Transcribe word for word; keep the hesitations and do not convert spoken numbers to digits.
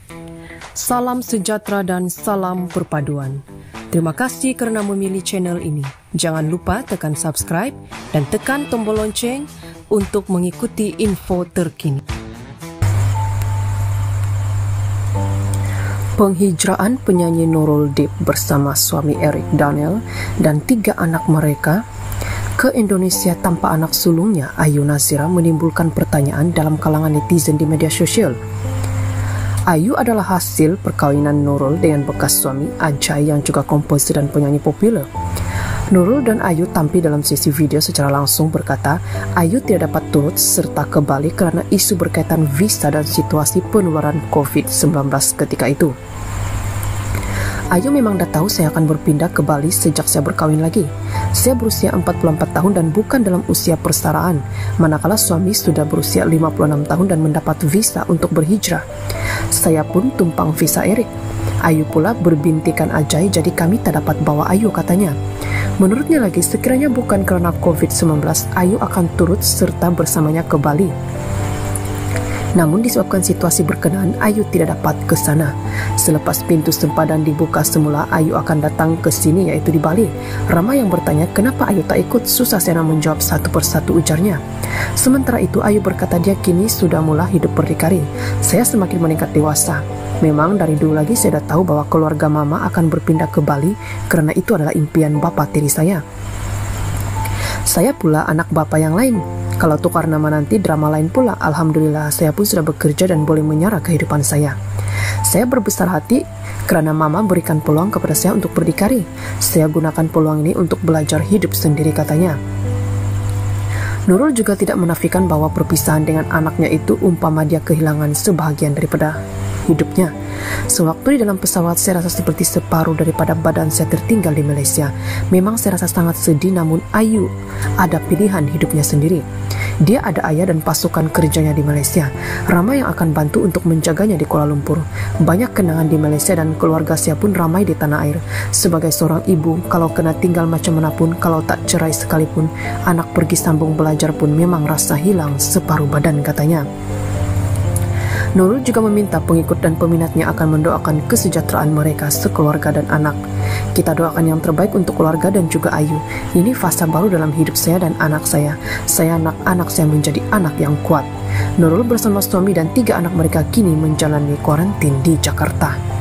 Salam sejahtera dan salam perpaduan. Terima kasih kerana memilih channel ini. Jangan lupa tekan subscribe dan tekan tombol lonceng untuk mengikuti info terkini. Penghijraan penyanyi Nurul Deep bersama suami Eric Daniel dan tiga anak mereka ke Indonesia tanpa anak sulungnya Ayu Nazira menimbulkan pertanyaan dalam kalangan netizen di media sosial. Ayu adalah hasil perkawinan Nurul dengan bekas suami Ajay yang juga komposer dan penyanyi populer. Nurul dan Ayu tampil dalam sesi video secara langsung berkata Ayu tidak dapat turut serta ke Bali karena isu berkaitan visa dan situasi penularan covid sembilan belas ketika itu. Ayu memang dah tahu saya akan berpindah ke Bali sejak saya berkahwin lagi. Saya berusia empat puluh empat tahun dan bukan dalam usia persaraan, manakala suami sudah berusia lima puluh enam tahun dan mendapat visa untuk berhijrah. Saya pun tumpang visa Eric. Ayu pula berbintikan Ajay, jadi kami tak dapat bawa Ayu, katanya. Menurutnya lagi, sekiranya bukan karena covid sembilan belas, Ayu akan turut serta bersamanya ke Bali. Namun disebabkan situasi berkenaan, Ayu tidak dapat ke sana. Selepas pintu sempadan dibuka semula, Ayu akan datang ke sini, yaitu di Bali. Ramai yang bertanya kenapa Ayu tak ikut. Susah saya nak menjawab satu persatu, ujarnya. Sementara itu Ayu berkata dia kini sudah mula hidup berdikari. Saya semakin meningkat dewasa. Memang dari dulu lagi saya dah tahu bahwa keluarga mama akan berpindah ke Bali karena itu adalah impian bapa tiri saya. Saya pula anak bapa yang lain. Kalau tukar nama nanti drama lain pula. Alhamdulillah saya pun sudah bekerja dan boleh menyara kehidupan saya. Saya berbesar hati kerana mama berikan peluang kepada saya untuk berdikari. Saya gunakan peluang ini untuk belajar hidup sendiri, katanya. Nurul juga tidak menafikan bahwa perpisahan dengan anaknya itu umpama dia kehilangan sebahagian daripada hidupnya. Sewaktu di dalam pesawat saya rasa seperti separuh daripada badan saya tertinggal di Malaysia. Memang saya rasa sangat sedih, namun Ayu ada pilihan hidupnya sendiri. Dia ada ayah dan pasukan kerjanya di Malaysia. Ramai yang akan bantu untuk menjaganya di Kuala Lumpur. Banyak kenangan di Malaysia dan keluarga saya pun ramai di tanah air. Sebagai seorang ibu, kalau kena tinggal macam mana pun, kalau tak cerai sekalipun, anak pergi sambung belajar pun memang rasa hilang separuh badan, katanya. Nurul juga meminta pengikut dan peminatnya akan mendoakan kesejahteraan mereka sekeluarga dan anak. Kita doakan yang terbaik untuk keluarga dan juga Ayu. Ini fasa baru dalam hidup saya dan anak saya. Saya nak anak saya menjadi anak yang kuat. Nurul bersama suami dan tiga anak mereka kini menjalani kuarantin di Jakarta.